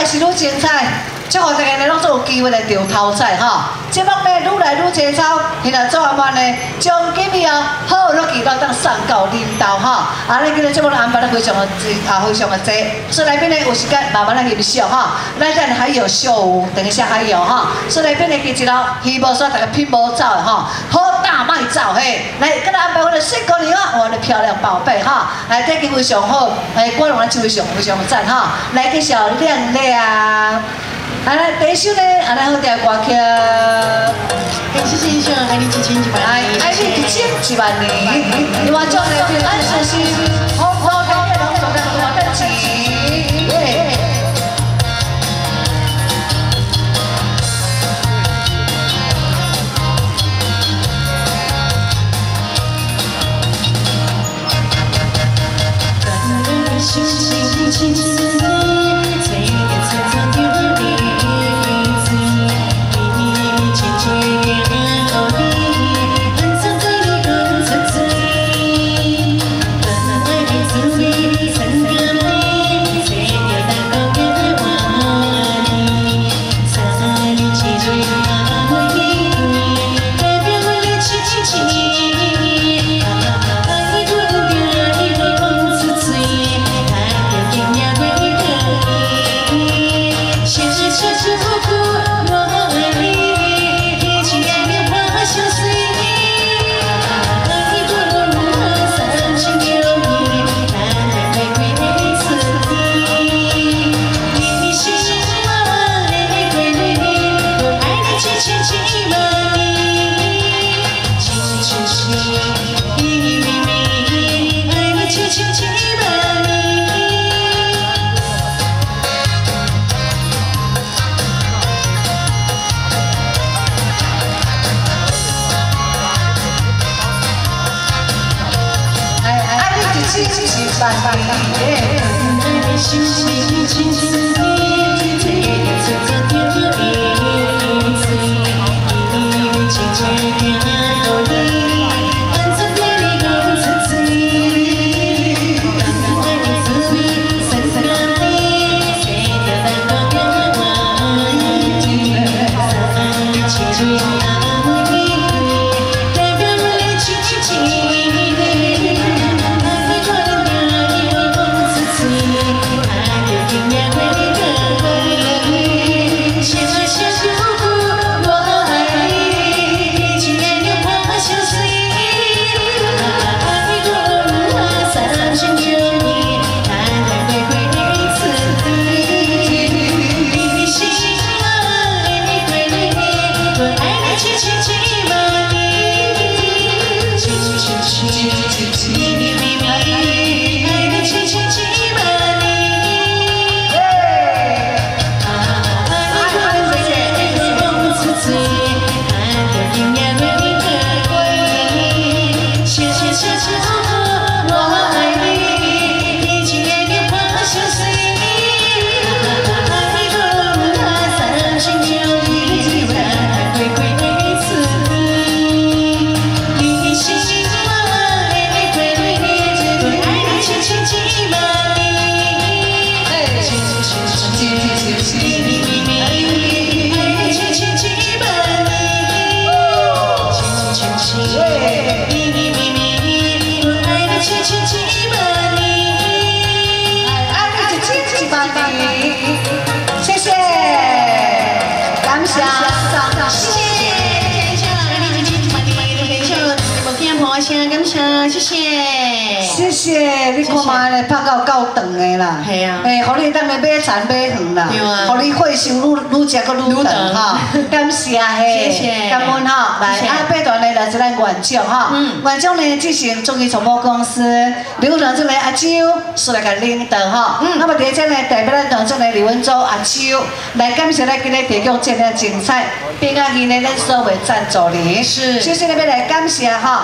是愈精彩。 祝福大家呢，拢做有机会来钓头彩哈！节目呢愈来愈精彩，现在做完呢，将今日哦好乐记咱当送到恁兜哈！啊，咱今日节目的安排得非常的非常的济，所以来宾呢有时间慢慢来欣赏哈。咱等还有秀舞，等一下还有哈，所以来宾呢其实咯，希望说大家拼无走的哈，好大卖走嘿！来，跟咱安排我的新姑娘啊，我的漂亮宝贝哈，来，这个非常好，观众来非常赞哈！来，介绍亮亮。 啊，来第一首呢，啊，来好听歌曲。 谢谢秀，爱你1,100万年。 爱你1,100万年。另外，将来平安顺心，好好的龙总在我的起。谢谢，你看嘛，拍到够长的啦。 系啊。 互你当来买田买园啦。 对啊。 互你血收愈食阁愈长哈。感谢嘿。谢谢。感恩哈，来啊，八段呢来自咱元长哈。元长呢之前中医传播公司刘长这个阿周是来个领导哈。那么第二呢代表咱长这个李文洲阿周来感谢咱今日提供这样精彩平安夜呢咱所有赞助人。是。谢谢那边来感谢哈，啊，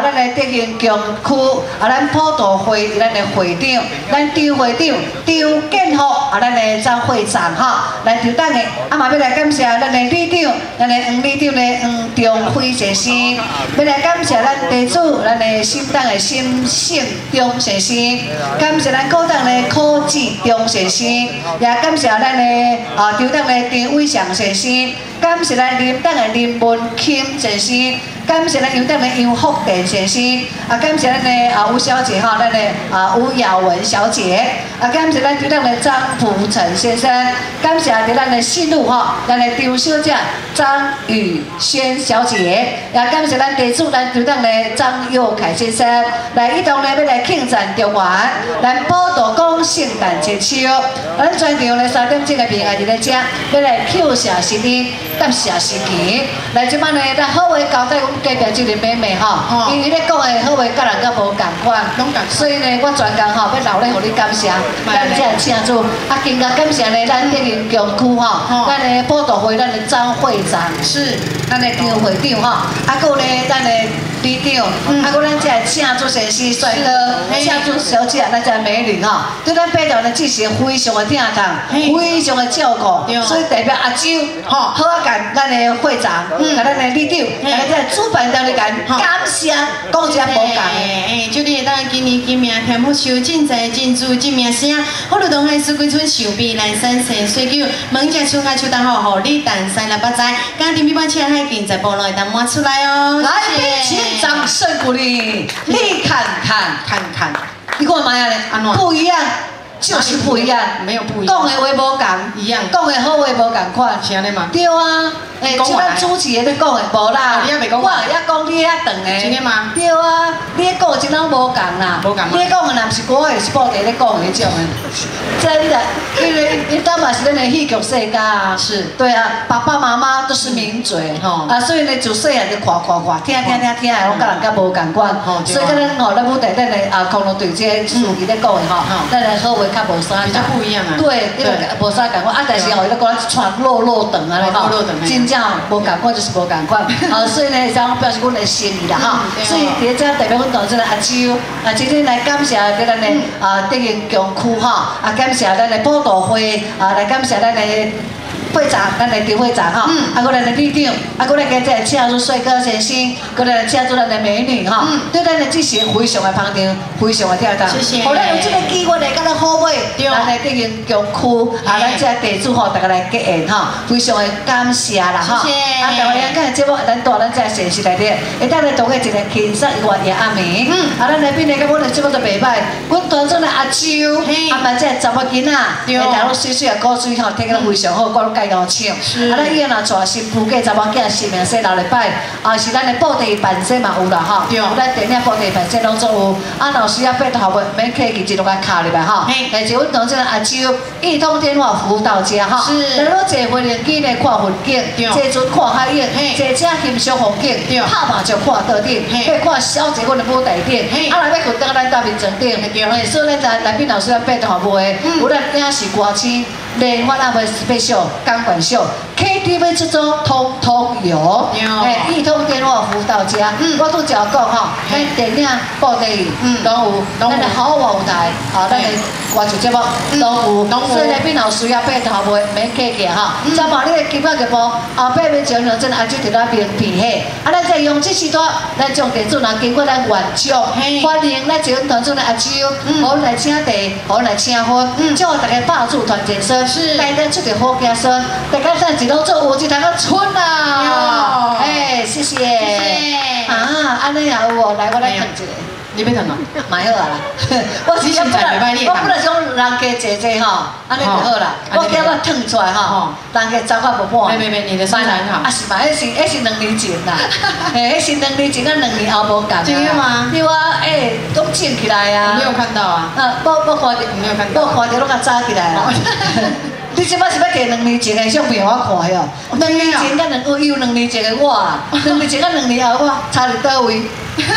咱的德兴强区咱普渡会咱的会长，咱张会长张建福咱的张会长来抽等的，嘛要来感谢咱的理事长，咱的黄理事长的黄仲辉先生，要来感谢咱地主，咱的新党的新胜钟先生，感谢咱高党的柯志忠先生，也感谢咱的张党的张伟祥先生，感谢咱林党的林文钦先生。感谢咱杨党的杨福田先生，感谢咱的吴小姐咱的吴雅文小姐，感谢咱杨党的张福成先生，感谢咱的新路咱的张小姐张宇轩小姐，也感谢咱地主咱杨党的张佑凯先生，来一同要来庆赞中原，咱宝岛讲圣诞节秋，咱全场咧3点钟的平安日咧遮，要来扣下时间，答谢时期，来即摆呢，咱好话交代阮。隔壁这个妹妹因为咧讲的好话，甲人甲无共款，所以呢，我专工要留咧，互你感谢，咱这请主，更加感谢呢，咱德兴强区咱的普渡会，咱的张会长是，咱的张会长还有呢，咱的理事长，还有咱这请主先生帅哥，请主小姐，咱这美女对咱北条呢，支持非常的疼痛，非常的照顾，所以代表阿周好啊，甲咱的会长，甲咱的理事长，甲咱主办单位感谢，讲只无共诶，就你当今年今命添福寿，真财真珠真名声，好如东海四季春寿比南山生水久，问只秋海秋冬好，互你蛋山来发财，家庭比般车海景在菠萝当满出来哦。 来，请掌声鼓励，你看看，你看嘛呀嘞，不一样。就是不一样， 没有不一样。 讲的话无共， 一样。 讲的好话无共款， 是安尼吗？ 对啊，就咱主持的咧讲的无啦。 你也袂讲。 我也讲你遐长的。 真的吗？ 对啊，你咧讲真拢无共啦。 无共吗？ 你咧讲的若是歌的是布袋咧讲的迄种的。真的，因为你当嘛是咱的戏剧世家啊。 是。 对啊，爸爸妈妈都是名嘴，所以呢，就细汉就看，听，拢甲人甲无共款。所以咱咱舞台咱的空路队这个司仪咧讲的咱的好话。较无啥比较不一样啊， 对，因为无啥共款但是伊咧讲一串肉长安尼真正无共款就是无共款，所以呢，想表示阮的心意啦所以伫遮代表阮同志的阿周，今天来感谢咱的德兴强区感谢咱的普渡会，来感谢咱的。会长，咱的张会长还有咱的理事长，还有咱个这请入帅哥先生，搁来请入咱的美女对咱的支持非常的捧场，非常的跳动。 谢谢。 好，咱用这个机会来甲咱好买，咱的德兴强区咱这地主大家来结缘非常的感谢啦谢谢。 台湾人看节目，咱带咱这现实内底，会当来同个一个轻松愉快的暗暝。咱内边呢，甲阮的节目都袂歹，阮团长的阿周，嘛这查某囡仔，大陆水水的古水听得非常好，我介绍唱。咱以后若带新妇嫁查某囝，新娘洗6礼拜，是咱的布袋办洗嘛有啦有咱电影布袋办洗拢做有。老师拜托后免客气，一路甲卡入来但是阮同志阿周一通电话服务到家是。咱坐飞行机呢看风景，坐船看海影，坐车欣赏风景，拍麻将看桌顶，要看小姐阮的舞台顶，来要困到咱大面床顶。所以咱内边老师拜托服务的，有咱影视歌星。联欢晚会 special 钢管秀 KTV 之中通通有，一通电话服务到家。我都讲咱电影、布袋戏都有，咱的好舞台咱的歌曲节目都有，所以内边有需要拜托袂免客气再嘛，你的金额就无后壁要招两真阿舅伫咱面皮嘿，咱再用这时段，咱将地主经过咱援助，欢迎咱一团长的阿舅，好来请茶，好来请婚，祝大家百祝团结身。是，大家出着好家孙，大家咱一路做有一堂个春啊！谢谢。安尼也有哦，来我来烫一个。 你要烫啊？ 蛮好啊啦。我是想我本来想人家坐坐安尼就好啦。我今仔烫出来人家走到无半。 没，你的身材很好。 是嘛？迄是2年前啦。迄是2年前2年后无共。 真的吗？ 对啊，都整起来啊。 没有看到啊。 没看到，没有看到。我看到拢甲扎起来啦。你即摆是要摕2年前的相片我看哟？2年前甲2年前的我，2年前甲2年后我差伫倒位？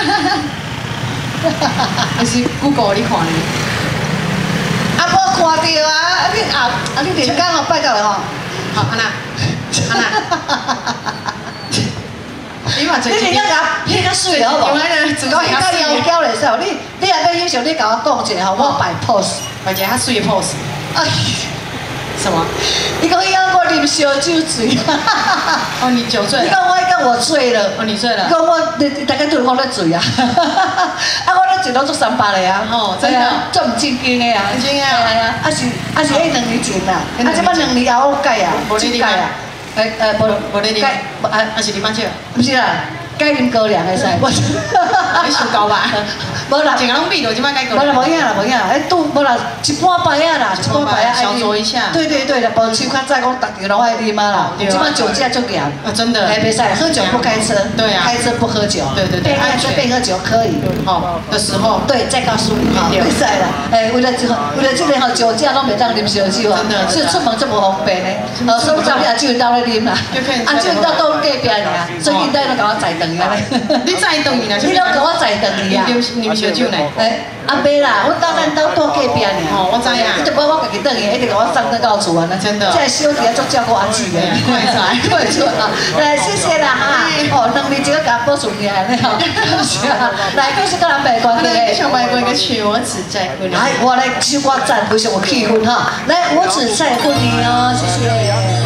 还是 Google 你看呢？ 无看到啊！你连讲拜到了好，安娜。 你嘛最你甲迄个水好无？ 用迄个主搞迄个腰胶来使，你若要翕相，你甲我讲一下，我摆 pose， 摆一个较水的 pose。 哎， 什么？ 你讲以后我啉烧酒醉。 哦，你酒醉了。 你讲我醉了。 哦，你醉了。 你讲我大家对我咧醉啊。啊，我咧醉拢做300个啊。 哦，真的。 做唔正经的啊。 正经啊。 系啊，啊是迄2年前啦。啊，即摆2年后我改啊。 无你改啊。无你改。啊是啉酒。 不是啦。改啉高粱的使， 你想高吧？ 无啦， 一个拢比着即摆改高粱。无啦，无影啦，无影啦，迄拄无啦，一半杯啊啦，一半杯啊， 小酌一下。 对对对啦，无像较早讲，逐条拢爱啉啊啦。即摆酒驾足严。 啊，真的。 哎，袂使，喝酒不开车。 对啊。 开车不喝酒。 对对对。 备喝酒可以。 好的时候。 对，再告诉你哈，袂使啦。哎，为了这个吼，酒驾拢袂当啉烧酒啊。真的。所以出门这么方便呢。所以早起酒到咧啉啦。啊，酒到到隔壁尔，所以因在都甲我载顿去咧。 你载顿去啦？ 你拢甲我载顿去啊？ 啉烧酒呢？ 哎，啊袂啦，我咱兜住隔壁尔。 哦，我知影。 你就无我家己顿去，一直甲我送到厝安尼。 真的。 这小弟啊，足照顾阿姊的。 快出来， 快出来！来，谢谢啦哈。哦，2年前个甲保存起来咧吼。来，继续甲咱卖关子咧。想卖关个曲，我只在乎你。 来，我来手我赞，为什么气氛哈？来，我只在乎你哦，谢谢。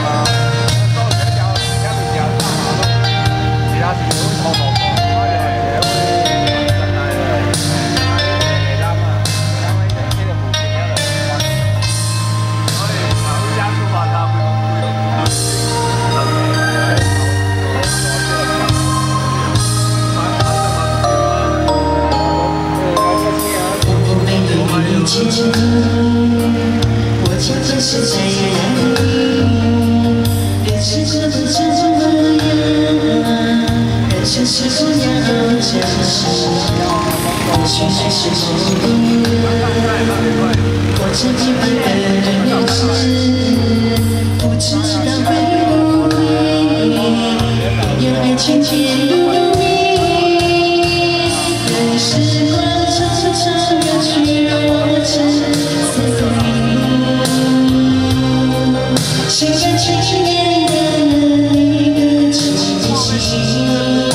我渐渐是在眼里，连是这不这样，人生是这样真实，许许是梦里，我这一般的人世，不知道会不会有爱情甜如蜜，任时光长长远去。心甘情愿的一个真心，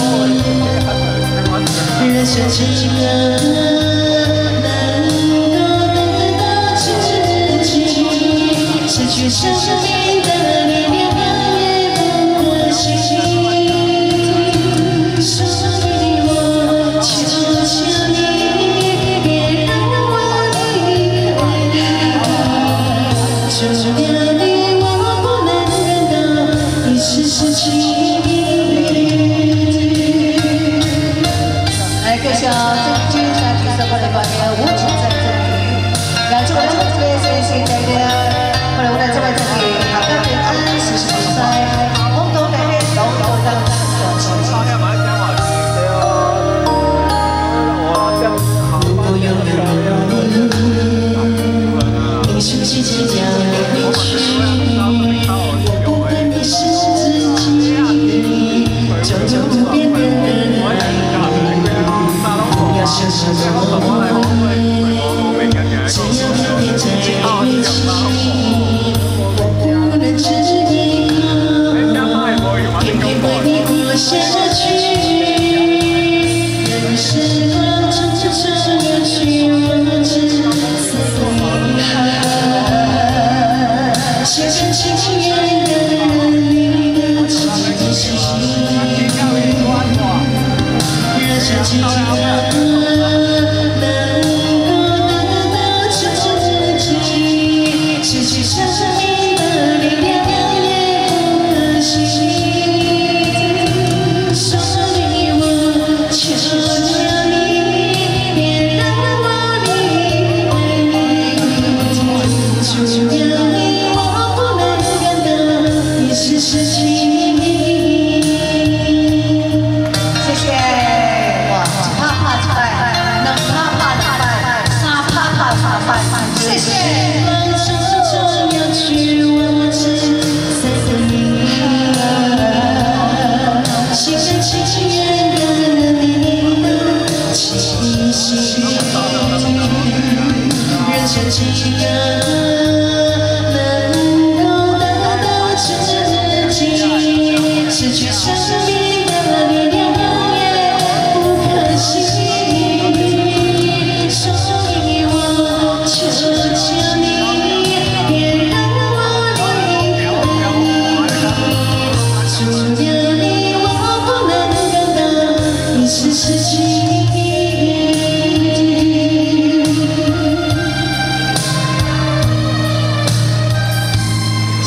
人生这个能够得到知己，失去生命的力量也不可惜。所以我求求你，别让我离开，除掉你。 来，介绍这今天第3个礼拜的我只在这里。来，祝我们这边谢谢大家。后来我来这边这里，大家平安，事事顺遂，红豆来黑豆豆当当小亲戚。 不用你，你是世界掉回去。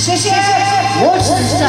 谢谢，我只在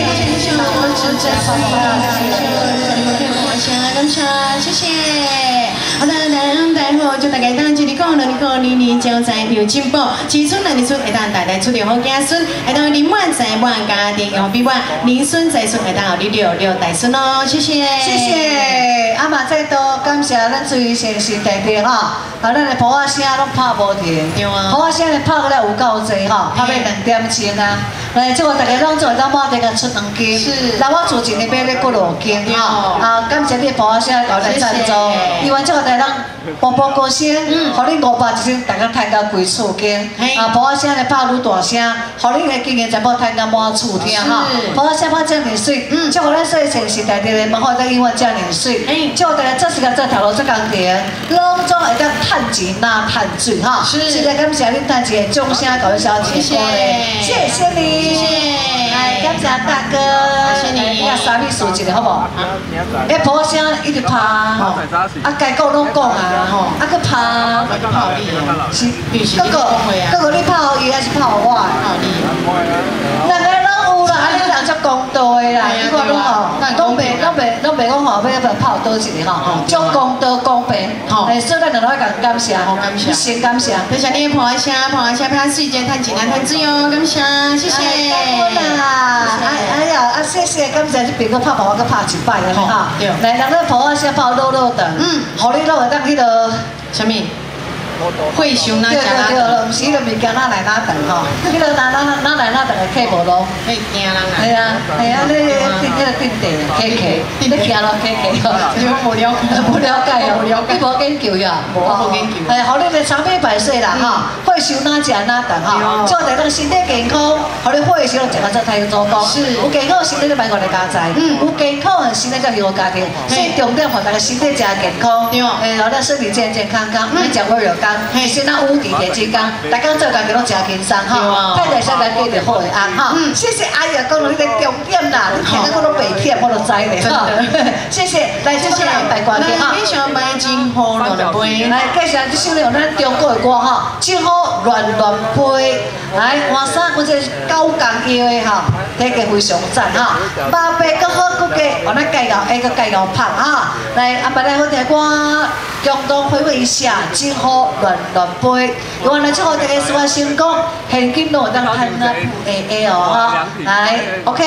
谢谢。好的，大好，祝大家当一日过，年年招财有进步，子孙来日出会当大大出着好子孙，会当年满财满家庭用比满，年孙财孙会当后你六大孙哦，谢谢。 谢谢，阿妈再多感谢咱水先生大弟哈，啊，咱的普仔声拢拍无停， 对啊， 普仔声咧拍过来有够济哈，拍要2点钟啊。来，即个大家拢做会当满地个出2斤， 是， 那我做一日买咧过5斤哈，啊，感谢你普仔声搞来赞助，因为即个大家步步高升，互你500一斤，大家赚到规厝间，啊，普仔声咧拍愈大声，互你的经验全部赚到满厝听哈，普仔声拍遮尔水，祝福咱水先生大弟的门口在永远遮尔水，祝大家做时间做头路做工程，拢总会当趁钱拿趁水哈，是的，感谢恁大姐掌声搞一小姐，谢谢你。谢谢，来感谢大哥，谢谢你。你三米数一个好不好？哎，婆声一直拍，啊该讲拢讲啊，吼，啊去拍， 泡你哦， 是，哥哥你泡伊还是泡我？ 泡你， 两个拢有啦，啊你人足公道的啦，你看拢吼，拢袂讲吼要泡多一个吼，足公道公平，哎，所以咱两个感谢，你先感谢， 多谢你婆声拍水节趁钱趁水哦，感谢，谢谢。 哎呀，啊谢谢，感谢你别个拍跑，我搁拍一摆安尼哈。来，咱个抱仔先抱肉等，互你落会当迄个什么？会熊那家啦， 对，毋是迄个物件哪来哪等吼，迄个哪来哪等个客无咯。 会惊人啊。 系啊，你迄个定地客，你行咯客你无了解， 无了解哦，你无研究呀？ 无研究。 哎，互你的长命百岁啦哈，会修哪食哪等哈，祝大家身体健康，互你会修食个做太阳做工，有健康身体就万国的家财，有健康的身体才有家庭，所以重点互大家身体真健康，哎，互咱身体健康，你食我肉。先咱有地地之工，大家做工作拢真轻松哈，太太小人过着好个安哈。谢谢阿姨讲到你的重点啦，你听到我都白忝，我都知咧哈。谢谢，来谢谢100块钱哈。 你想买金好乱杯， 来介绍这首用咱中国的歌哈，金好乱杯。来换衫，我这9工腰的哈，这个非常赞哈。八倍更好，更加我咱介绍，个介绍拍哈。来，阿伯来好听歌，共同回味一下金好。乱杯，原来之后大家说话成功，现金都当看那部哦哈，来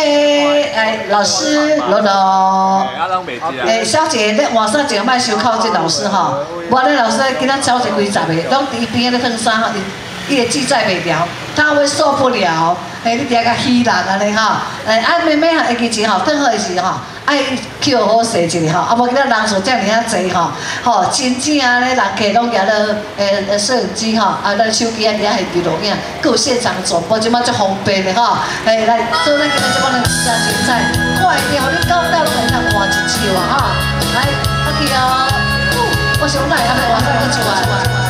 ，OK， 来老师罗罗，小姐咧换衫就卖收靠这老师哈，我咧老师今仔超一几十个，拢伫边咧烫衫哈，伊会记载袂了，他会受不了，你底下甲虚人安尼哈，妹妹哈会记钱吼，等好的时吼。爱去好势一下吼，啊无今仔人数遮尔啊济吼，吼真正咧人客拢举了摄影机吼，啊咱手机啊伫遐系录影，佮有现场转播，即摆足方便的吼，来做咱今仔即摆的真精彩，快点，互你到拢会当换一首啊哈，来，去哦，我想来啊，换再去出来。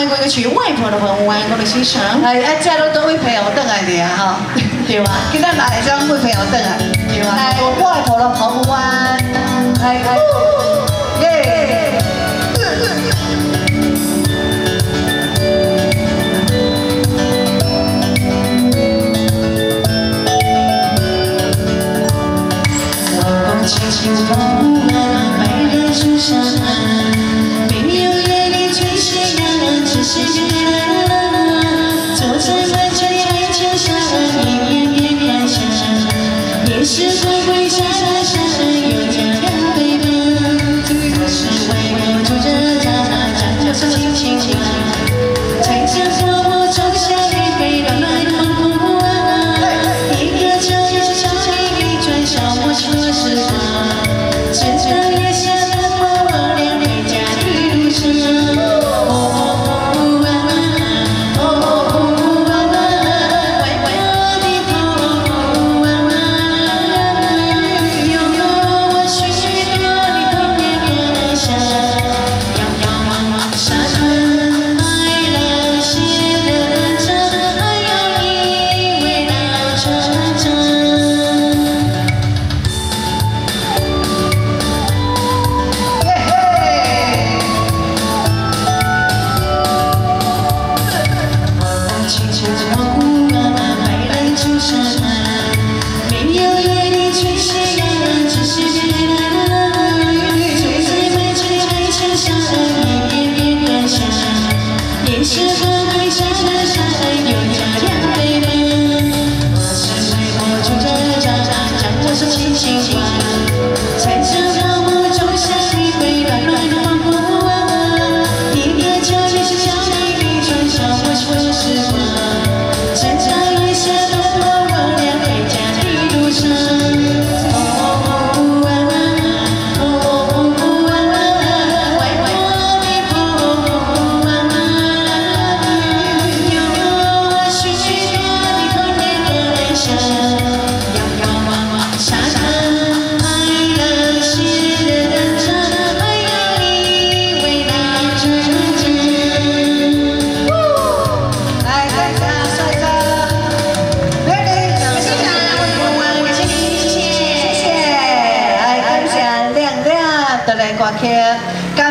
欢歌曲《外婆的澎湖湾》，我们欣赏。 哎，这都等位朋友等来的啊哈， 对吧？ 今仔来将位朋友等来， 对吧？ 来外婆的澎湖湾，耶！ 轻轻澎湖湾，白的树上，没有月亮垂斜阳，只是月亮坐在满城彩桥上，一遍遍看下，也是回归家的山，有家两辈分，我是为我住着家，家就是亲情家，才将默默种下一杯暖暖的澎湖湾，一个脚一是小一转向我说实话。直到月下的我俩回家的路上，澎湖湾，澎湖湾，外婆的澎湖湾，拥有我许许多的童年感想。遥望沙滩，海浪写的章，还有你伟大成长。澎湖湾，白浪逐沙滩，没有月亮垂斜阳，只是月亮坐在满城彩桥上，一遍遍感想，也是回归家的山，有家两辈分。我是为我住着家，家就是亲情话，才将泡沫种下一杯暖暖的澎湖湾，一个脚也是小你比转向我说实话。直到月下的我俩回家的路上，澎湖湾，澎湖湾，外婆的澎湖湾，拥有我许许多的童年感想。遥望沙滩，海浪写的章，还有你伟大成长。 来，大家帅哥，ready，谢谢，谢谢，来感谢亮亮的来歌曲。